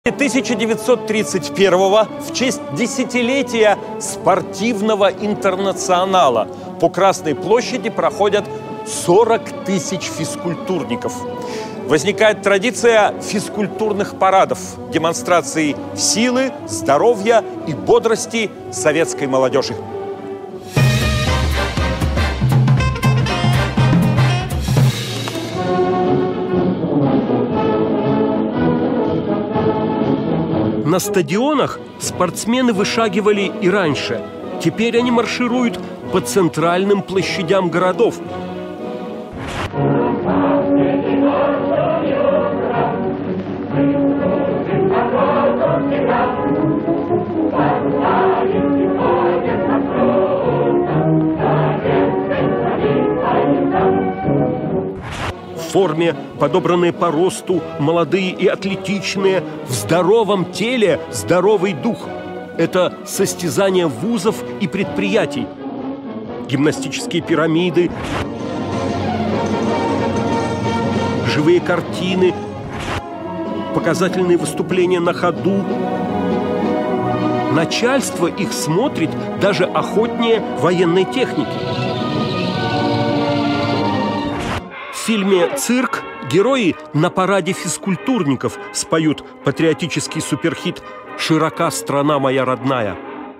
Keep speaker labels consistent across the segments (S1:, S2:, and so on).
S1: 1931-го в честь десятилетия спортивного интернационала по Красной площади проходят 40 тысяч физкультурников. Возникает традиция физкультурных парадов, демонстраций силы, здоровья и бодрости советской молодежи. На стадионах спортсмены вышагивали и раньше. Теперь они маршируют по центральным площадям городов. В форме, подобранные по росту, молодые и атлетичные, в здоровом теле здоровый дух. Это состязания вузов и предприятий. Гимнастические пирамиды, живые картины, показательные выступления на ходу. Начальство их смотрит даже охотнее военной техники. В фильме «Цирк» герои на параде физкультурников споют патриотический суперхит «Широка страна моя родная».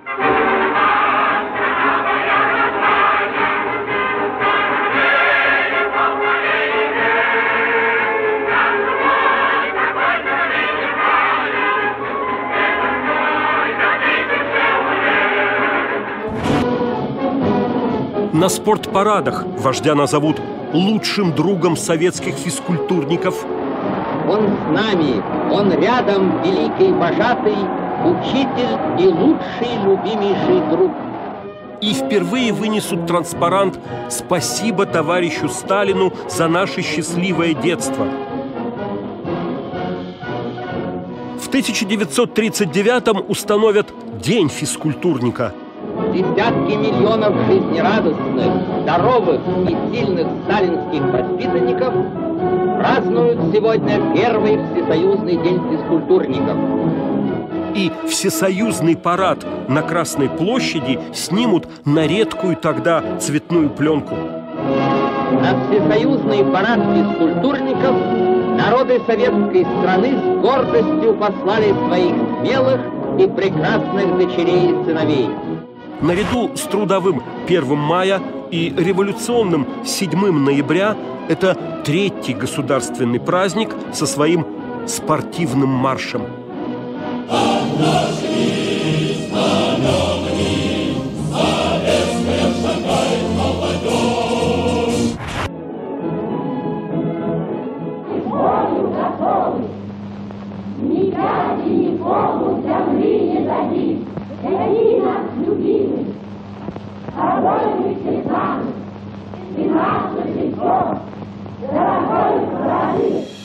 S1: На спортпарадах вождя назовут лучшим другом советских физкультурников.
S2: Он с нами, он рядом, великий вожатый, учитель и лучший, любимейший друг.
S1: И впервые вынесут транспарант «Спасибо товарищу Сталину за наше счастливое детство». В 1939-м установят День физкультурника.
S2: Десятки миллионов жизнерадостных, здоровых и сильных сталинских воспитанников празднуют сегодня первый всесоюзный день физкультурников.
S1: И всесоюзный парад на Красной площади снимут на редкую тогда цветную пленку.
S2: На всесоюзный парад физкультурников народы советской страны с гордостью послали своих смелых и прекрасных дочерей и сыновей.
S1: Наряду с трудовым 1 мая и революционным 7 ноября это третий государственный праздник со своим спортивным маршем.
S3: Никак и никому земли не дадим. Какие нас любимы, огонь сержант, и наше сельцо, дорогой страны.